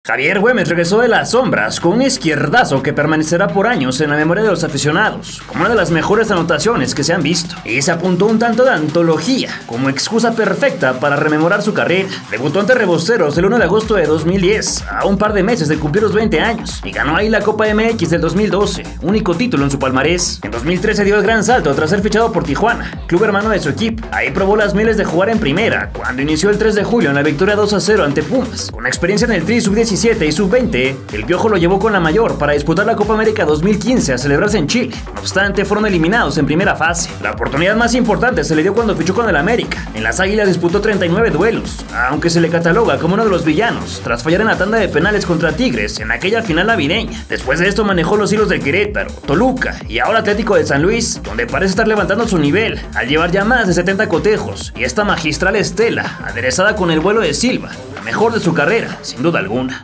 Javier Güemes regresó de las sombras con un izquierdazo que permanecerá por años en la memoria de los aficionados, como una de las mejores anotaciones que se han visto, y se apuntó un tanto de antología, como excusa perfecta para rememorar su carrera. Debutó ante Rebosteros el 1 de agosto de 2010, a un par de meses de cumplir los 20 años, y ganó ahí la Copa MX del 2012, único título en su palmarés. En 2013 dio el gran salto tras ser fichado por Tijuana, club hermano de su equipo. Ahí probó las mieles de jugar en primera, cuando inició el 3 de julio en la victoria 2-0 ante Pumas. Con experiencia en el Tri Sub-17 y Sub-20, el Piojo lo llevó con la mayor para disputar la Copa América 2015 a celebrarse en Chile. No obstante, fueron eliminados en primera fase. La oportunidad más importante se le dio cuando fichó con el América. En las Águilas disputó 39 duelos, aunque se le cataloga como uno de los villanos, tras fallar en la tanda de penales contra Tigres en aquella final navideña. Después de esto manejó los hilos del Querétaro, Toluca y ahora Atlético de San Luis, donde parece estar levantando su nivel, al llevar ya más de 70 cotejos, y esta magistral estela, aderezada con el vuelo de Silva, la mejor de su carrera, sin duda alguna.